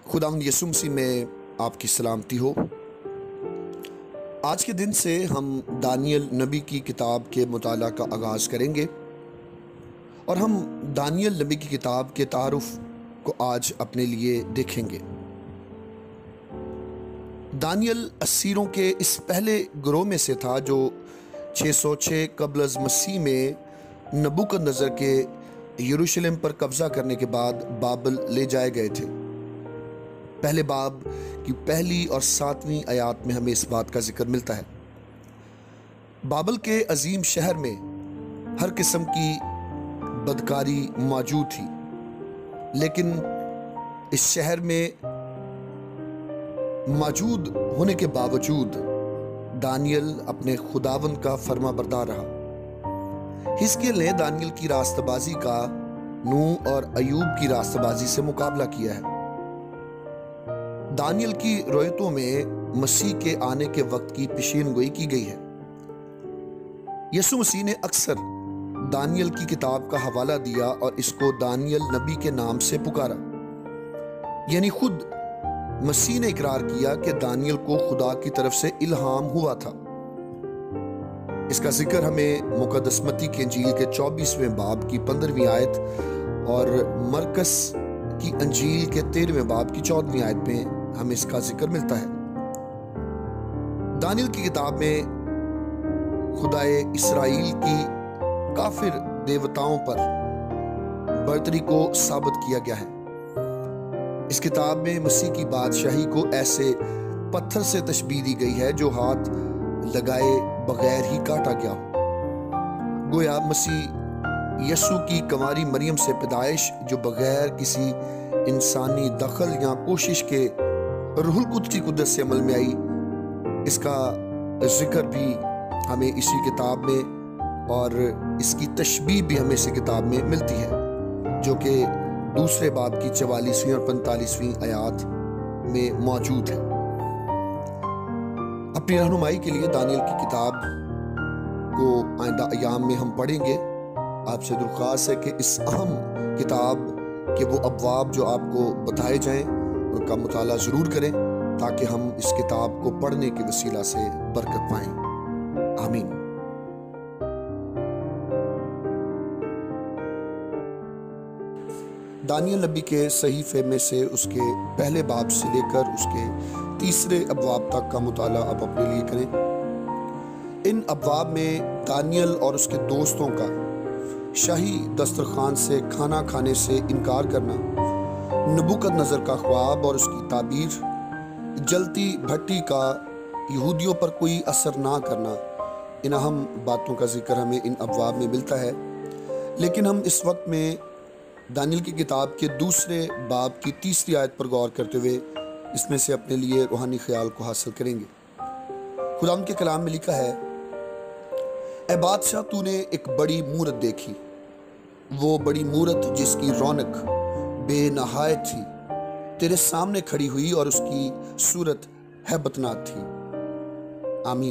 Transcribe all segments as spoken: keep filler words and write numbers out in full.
खुदावंद यीशु मसीह में आपकी सलामती हो। आज के दिन से हम दानियल नबी की किताब के मुताला का आगाज़ करेंगे और हम दानियल नबी की किताब के तारुफ को आज अपने लिए देखेंगे। दानियल असीरों के इस पहले गिरोह में से था जो छः सौ छः कबल अज़ मसीह में नबूकदनेस्सर के यरूशलेम पर कब्ज़ा करने के बाद बाबल ले जाए गए थे। पहले बाब की पहली और सातवीं आयात में हमें इस बात का जिक्र मिलता है। बाबल के अजीम शहर में हर किस्म की बदकारी मौजूद थी, लेकिन इस शहर में मौजूद होने के बावजूद दानियल अपने खुदावंद का फर्मा बरदार रहा। हिजकिय्याह ने दानियल की रास्तबाजी का नूह और अयूब की रास्तबाजी से मुकाबला किया है। दानियल की रोयतों में मसीह के आने के वक्त की पेशीनगोई की गई है। यीशु मसीह ने अक्सर दानियल की किताब का हवाला दिया और इसको दानियल नबी के नाम से पुकारा, यानी खुद मसीह ने इकरार किया कि दानियल को खुदा की तरफ से इल्हाम हुआ था। इसका जिक्र हमें मुकद्दस मत्ती की इंजील के चौबीसवें बाब की पंद्रहवीं आयत और मरकस की इंजील के तेरहवें बाब की चौदहवीं आयत में हमें इसका जिक्र मिलता है। दानियल की किताब में खुदाए इसराइल की काफिर देवताओं पर बर्तरी को साबित किया गया है। इस किताब में मसीह की बादशाही को ऐसे पत्थर से तशबीह दी गई है जो हाथ लगाए बगैर ही काटा गया हो। गोया मसीह यीशु की कंवारी मरियम से पैदाइश जो बगैर किसी इंसानी दखल या कोशिश के रूहुल कुद्स की कुदरत से अमल में आई, इसका जिक्र भी हमें इसी किताब में और इसकी तशबीह भी हमें इसी किताब में मिलती है, जो कि दूसरे बाब की चवालीसवीं और पैंतालीसवीं आयात में मौजूद है। अपनी रहनुमाई के लिए दानियल की किताब को आइंदा अयाम में हम पढ़ेंगे। आपसे दरख्वास्त है कि इस अहम किताब के वो अबवाब जो आपको बताए जाएं उनका मुताला ज़रूर करें, ताकि हम इस किताब को पढ़ने के वसीला से बरकत पाएं। आमीन। दानियल नबी के सहीफे में से उसके पहले बाब से लेकर उसके तीसरे अबवाब तक का मुताला आप अपने लिए करें। इन अबवाब में दानियल और उसके दोस्तों का शाही दस्तरखान से खाना खाने से इनकार करना, नबूकदनेस्सर का ख्वाब और उसकी ताबीर, जलती भट्टी का यहूदियों पर कोई असर ना करना, इन अहम बातों का जिक्र हमें इन अबवाब में मिलता है। लेकिन हम इस वक्त में दानियल की किताब के दूसरे बाब की तीसरी आयत पर गौर करते हुए इसमें से अपने लिए रूहानी ख्याल को हासिल करेंगे। खुदावंद के कलाम में लिखा है, ए बादशाह, तूने एक बड़ी मूरत देखी, वो बड़ी मूरत जिसकी रौनक बेनहायत थी तेरे सामने खड़ी हुई और उसकी सूरत हैबतनाक थी। आमीन।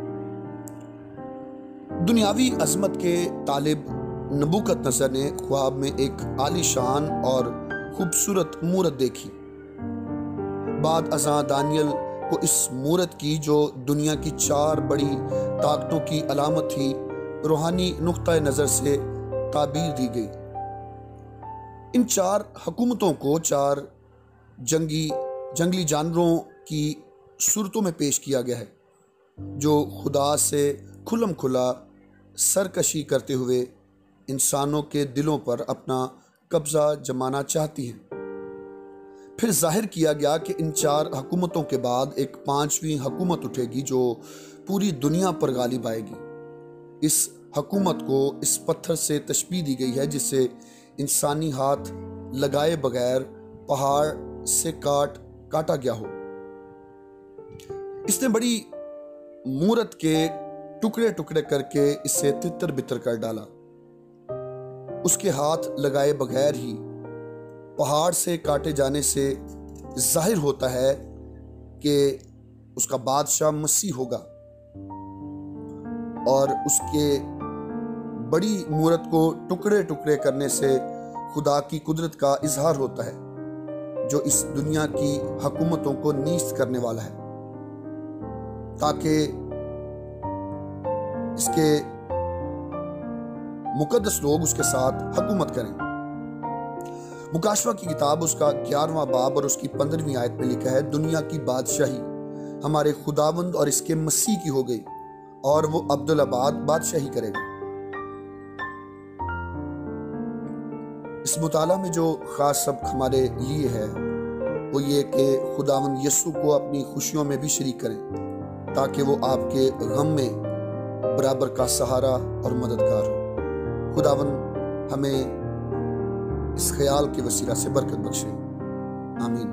दुनियावी अजमत के तालिब नबूकदनेस्सर ने ख्वाब में एक आलीशान और खूबसूरत मूरत देखी। बाद अज़ां दानियल को इस मूरत की, जो दुनिया की चार बड़ी ताकतों की अलामत थी, रूहानी नुक्ता नज़र से ताबीर दी गई। इन चार हुकूमतों को चार जंगी जंगली जानवरों की सूरतों में पेश किया गया है, जो खुदा से खुलम खुला सरकशी करते हुए इंसानों के दिलों पर अपना कब्जा जमाना चाहती हैं। फिर जाहिर किया गया कि इन चार हुकूमतों के बाद एक पांचवी हुकूमत उठेगी जो पूरी दुनिया पर गालिब आएगी। इस हुकूमत को इस पत्थर से तशबीह दी गई है जिससे इंसानी हाथ लगाए बगैर पहाड़ से काट काटा गया हो। इसने बड़ी मूरत के टुकड़े टुकड़े करके इसे तितर बितर कर डाला। उसके हाथ लगाए बगैर ही पहाड़ से काटे जाने से जाहिर होता है कि उसका बादशाह मसीह होगा और उसके बड़ी मूरत को टुकड़े टुकड़े करने से खुदा की कुदरत का इजहार होता है। جو اس دنیا کی حکومتوں کو نیست کرنے والا ہے، تاکہ اس کے مقدس لوگ اس کے ساتھ حکومت کریں۔ مکاشفہ کی کتاب اس کا گیارہواں باب اور اس کی پندرہویں آیت میں لکھا ہے، دنیا کی بادشاہی ہمارے خداوند اور اس کے مسیح کی ہو گئی، اور وہ ابدالآباد بادشاہی کرے گا۔ اس مطالعہ میں جو خاص سبق ہمارے لیے ہے وہ یہ کہ خداوند یسوع کو اپنی خوشیوں میں بھی شریک کریں، تاکہ وہ آپ کے غم میں برابر کا سہارا اور مددگار ہو۔ خداوند ہمیں اس خیال کے وسیلہ سے برکت بخشے، آمین۔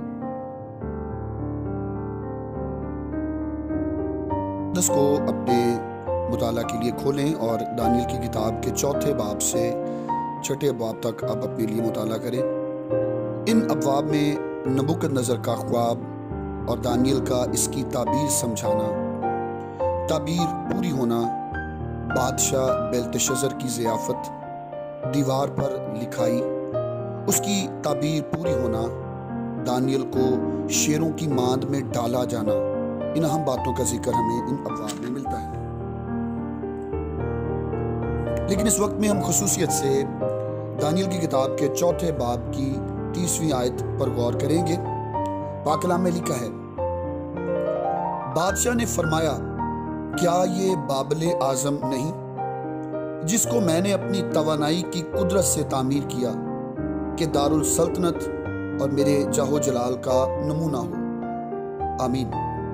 دس کو اپنے مطالعہ کے لیے کھولیں اور دانیل کی کتاب کے چوتھے باب سے چھٹے باب تک آپ اپنے لیے مطالعہ کریں۔ ان ابواب میں نبوکد نظر کا خواب اور دانیل کا اس کی تعبیر سمجھانا، تعبیر پوری ہونا، بادشاہ بیلتشزر کی ضیافت، دیوار پر لکھائی، اس کی تعبیر پوری ہونا، دانیل کو شیروں کی ماند میں ڈالا جانا، ان اہم باتوں کا ذکر ہمیں ان ابواب میں ملتا ہے۔ لیکن اس وقت میں ہم خصوصیت سے دانیل کی کتاب کے چوتھے باب کی تیسویں آیت پر غور کریں گے۔ پاک کلام میں لکھا ہے، بادشاہ نے فرمایا، کیا یہ بابل اعظم نہیں جس کو میں نے اپنی توانائی کی قدرت سے تعمیر کیا کہ دارالسلطنت اور میرے جاہ و جلال کا نمونہ ہو؟ آمین۔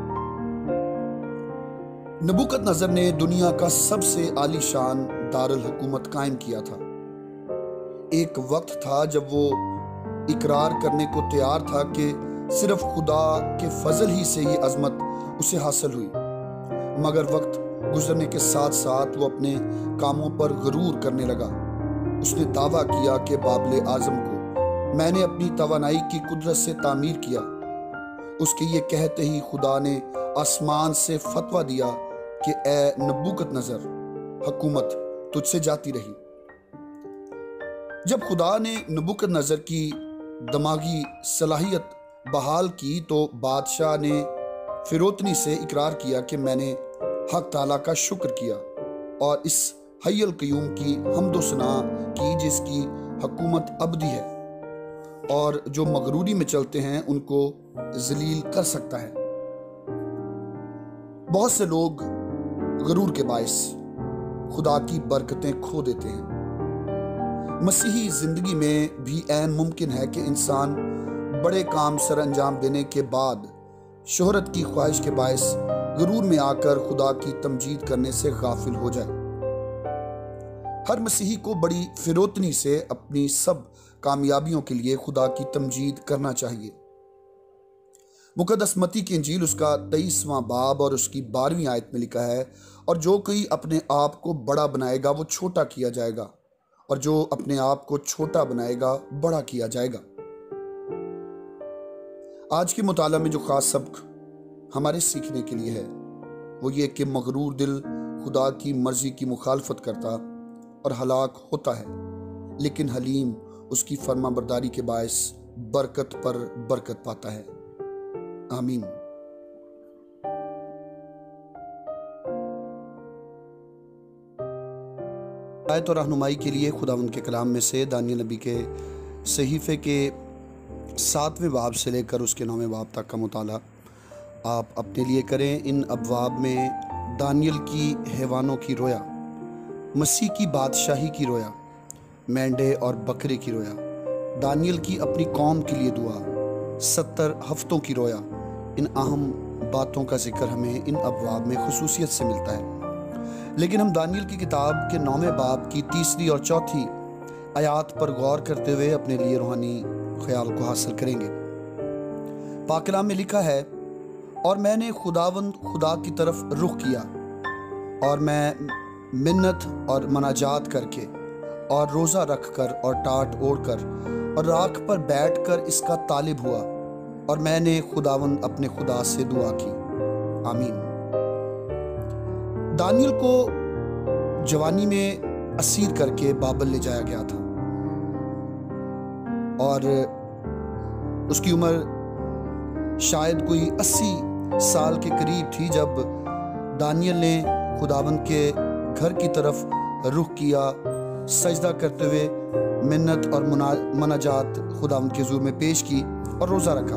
نبوکد نظر نے دنیا کا سب سے عالی شان دارالحکومت قائم کیا تھا۔ ایک وقت تھا جب وہ اقرار کرنے کو تیار تھا کہ صرف خدا کے فضل ہی سے یہ عظمت اسے حاصل ہوئی، مگر وقت گزرنے کے ساتھ ساتھ وہ اپنے کاموں پر غرور کرنے لگا۔ اس نے دعویٰ کیا کہ بابل اعظم کو میں نے اپنی توانائی کی قدرت سے تعمیر کیا۔ اس کے یہ کہتے ہی خدا نے آسمان سے فتویٰ دیا کہ اے نبوکد نظر، حکومت تجھ سے جاتی رہی۔ جب خدا نے نبوکد نظر کی دماغی صلاحیت بحال کی تو بادشاہ نے فروتنی سے اقرار کیا کہ میں نے حق تعالیٰ کا شکر کیا اور اس حی القیوم کی حمد و ثنا کی جس کی حکومت ابدی ہے اور جو مغروری میں چلتے ہیں ان کو ذلیل کر سکتا ہے۔ بہت سے لوگ غرور کے باعث خدا کی برکتیں کھو دیتے ہیں۔ مسیحی زندگی میں بھی عین ممکن ہے کہ انسان بڑے کام سر انجام دینے کے بعد شہرت کی خواہش کے باعث غرور میں آ کر خدا کی تمجید کرنے سے غافل ہو جائے۔ ہر مسیحی کو بڑی فروتنی سے اپنی سب کامیابیوں کے لیے خدا کی تمجید کرنا چاہیے۔ مقدس متی کی انجیل اس کا تیئیسواں باب اور اس کی بارہویں آیت میں لکھا ہے، اور جو کوئی اپنے آپ کو بڑا بنائے گا وہ چھوٹا کیا جائے گا، اور جو اپنے آپ کو چھوٹا بنائے گا بڑا کیا جائے گا۔ آج کے مطالعہ میں جو خاص سبق ہمارے سیکھنے کے لیے ہے وہ یہ کہ مغرور دل خدا کی مرضی کی مخالفت کرتا اور ہلاک ہوتا ہے، لیکن حلیم اس کی فرما برداری کے باعث برکت پر برکت پاتا ہے۔ آمین۔ آیت اور رہنمائی کے لیے خداوند کے کلام میں سے دانیل نبی کے صحیفے کے ساتویں باب سے لے کر اس کے نویں باب تک کا مطالعہ آپ اپنے لیے کریں۔ ان ابواب میں دانیل کی حیوانوں کی رویا، مسیح کی بادشاہی کی رویا، مینڈے اور بکرے کی رویا، دانیل کی اپنی قوم کے لیے دعا، ستر ہفتوں کی رویا، ان اہم باتوں کا ذکر ہمیں ان ابواب میں خصوصیت سے ملتا ہے۔ لیکن ہم دانیل کی کتاب کے نویں باب کی تیسری اور چوتھی آیات پر غور کرتے ہوئے اپنے لیے روحانی خیال کو حاصل کریں گے۔ پاک کلام میں لکھا ہے، اور میں نے خداوند خدا کی طرف رخ کیا اور میں منت اور مناجات کر کے اور روزہ رکھ کر اور ٹاٹ اوڑھ کر اور راکھ پر بیٹھ کر اس کا طالب ہوا، اور میں نے خداوند اپنے خدا سے دعا کی۔ آمین۔ دانیل کو جوانی میں اسیر کر کے بابل لے جایا گیا تھا، اور اس کی عمر شاید کوئی اسی سال کے قریب تھی جب دانیل نے خداوند کے گھر کی طرف رخ کیا، سجدہ کرتے ہوئے منت اور مناجات خداوند کے حضور میں پیش کی اور روزہ رکھا۔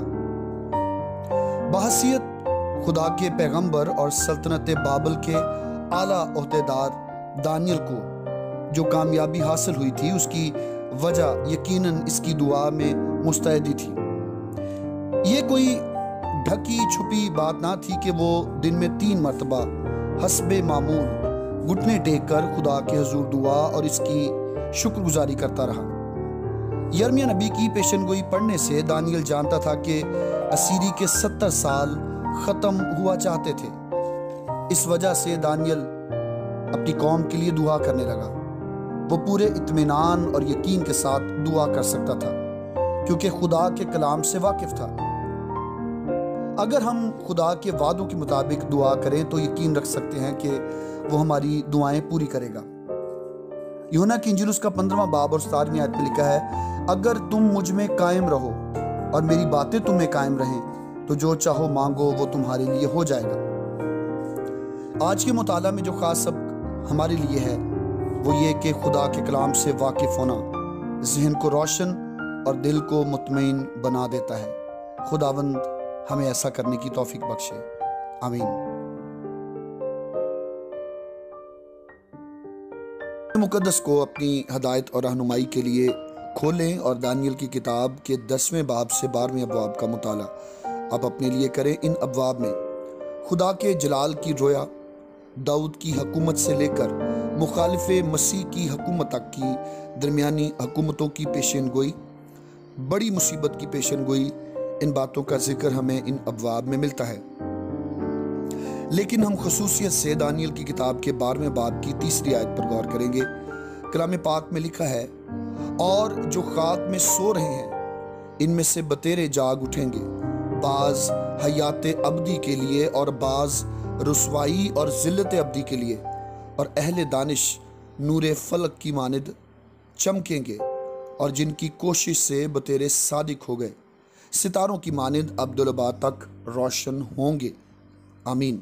بحیثیت خدا کے پیغمبر اور سلطنت بابل کے اعلیٰ عہدیدار دانیل کو جو کامیابی حاصل ہوئی تھی، اس کی وجہ یقیناً اس کی دعا میں مستعدی تھی۔ یہ کوئی ڈھکی چھپی بات نہ تھی کہ وہ دن میں تین مرتبہ حسب معمول گھٹنے ٹیک کر خدا کے حضور دعا اور اس کی شکر گزاری کرتا رہا۔ یرمیہ نبی کی پیشن گوئی پڑھنے سے دانیل جانتا تھا کہ اسیری کے ستر سال ختم ہوا چاہتے تھے۔ اس وجہ سے دانیل اپنی قوم کے لیے دعا کرنے لگا۔ وہ پورے اطمینان اور یقین کے ساتھ دعا کر سکتا تھا کیونکہ خدا کے کلام سے واقف تھا۔ اگر ہم خدا کے وعدوں کے مطابق دعا کریں تو یقین رکھ سکتے ہیں کہ وہ ہماری دعائیں پوری کرے گا۔ یوحنا کی انجیل اس کا پندرہواں باب اور ستارویں آیت میں لکھا ہے، اگر تم مجھ میں قائم رہو اور میری باتیں تم میں قائم رہیں تو جو چاہو مانگو وہ تمہارے لیے ہو جائے گا۔ آج کے مطالعہ میں جو خاص سبق ہمارے لیے ہے وہ یہ کہ خدا کے کلام سے واقف ہونا ذہن کو روشن اور دل کو مطمئن بنا دیتا ہے۔ خداوند ہمیں ایسا کرنے کی توفیق بخشے، آمین۔ مقدس کو اپنی ہدایت اور رہنمائی کے لیے کھولیں اور دانیل کی کتاب کے دسویں باب سے بارہویں ابواب کا مطالعہ آپ اپنے لیے کریں۔ ان ابواب میں خدا کے جلال کی رویا، داؤد کی حکومت سے لے کر مخالف مسیح کی حکومت تک کی درمیانی حکومتوں کی پیشن گوئی، بڑی مصیبت کی پیشن گوئی، ان باتوں کا ذکر ہمیں ان ابواب میں ملتا ہے۔ لیکن ہم خصوصیت سے دانیل کی کتاب کے بارہویں باب کی تیسری آیت پر غور کریں گے۔ کلام پاک میں لکھا ہے، اور جو خاک میں سو رہے ہیں ان میں سے بتیرے جاگ اٹھیں گے، بعض حیات ابدی کے لیے اور بعض رسوائی اور ذلت ابدی کے لیے، اور اہل دانش نور فلک کی مانند چمکیں گے، اور جن کی کوشش سے بتیرے صادق ہو گئے ستاروں کی مانند ابدالآباد تک روشن ہوں گے، آمین۔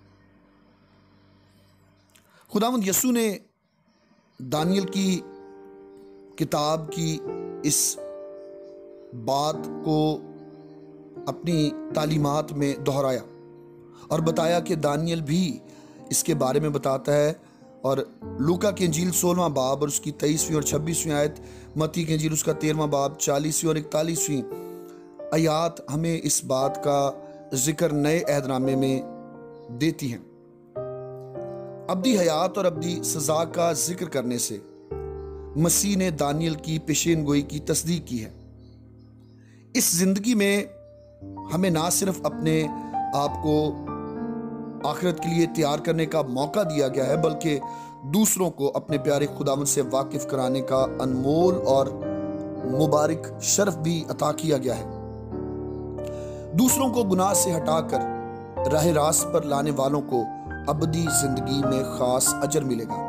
خداوند یسوع نے دانیل کی کتاب کی اس بات کو اپنی تعلیمات میں دہرایا اور بتایا کہ دانیل بھی اس کے بارے میں بتاتا ہے، اور لوکا کی انجیل سولہواں باب اور اس کی تیئیسویں اور چھبیسویں آیت، متی کی انجیل اس کا تیرہواں باب چالیسویں اور اکتالیسویں آیات ہمیں اس بات کا ذکر نئے عہد نامے میں دیتی ہیں۔ ابدی حیات اور ابدی سزا کا ذکر کرنے سے مسیح نے دانیل کی پیشین گوئی کی تصدیق کی ہے۔ اس زندگی میں ہمیں نہ صرف اپنے آپ کو آخرت کے لیے تیار کرنے کا موقع دیا گیا ہے، بلکہ دوسروں کو اپنے پیارے خداوند سے واقف کرانے کا انمول اور مبارک شرف بھی عطا کیا گیا ہے۔ دوسروں کو گناہ سے ہٹا کر راہ راست پر لانے والوں کو ابدی زندگی میں خاص اجر ملے گا۔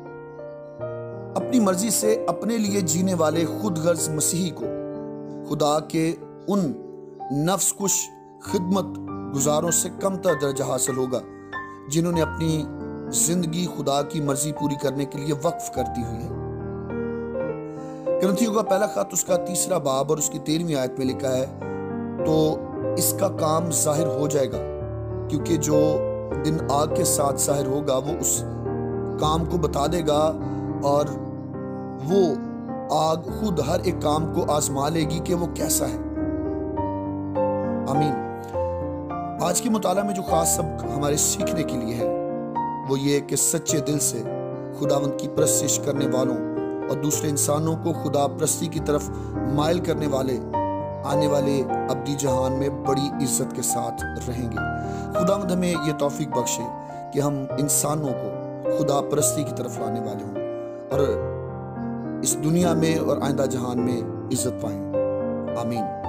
اپنی مرضی سے اپنے لیے جینے والے خود غرض مسیحی کو خدا کے ان نفس کش خدمت گزاروں سے کم تر درجہ حاصل ہوگا جنہوں نے اپنی زندگی خدا کی مرضی پوری کرنے کے لیے وقف کر دی ہوئی ہے۔ کرنتھیوں کا پہلا خط اس کا تیسرا باب اور اس کی تیرہویں آیت میں لکھا ہے، تو اس کا کام ظاہر ہو جائے گا، کیونکہ جو دن آگ کے ساتھ ظاہر ہوگا وہ اس کام کو بتا دے گا، اور وہ آگ خود ہر ایک کام کو آزما لے گی کہ وہ کیسا ہے، آمین۔ آج کے مطالعہ میں جو خاص سبق ہمارے سیکھنے کے لیے ہے وہ یہ کہ سچے دل سے خداوند کی پرستش کرنے والوں اور دوسرے انسانوں کو خدا پرستی کی طرف مائل کرنے والے آنے والے ابدی جہان میں بڑی عزت کے ساتھ رہیں گے۔ خداوند ہمیں یہ توفیق بخشے کہ ہم انسانوں کو خدا پرستی کی طرف لانے والے ہوں اور اس دنیا میں اور آئندہ جہان میں عزت پائیں، آمین۔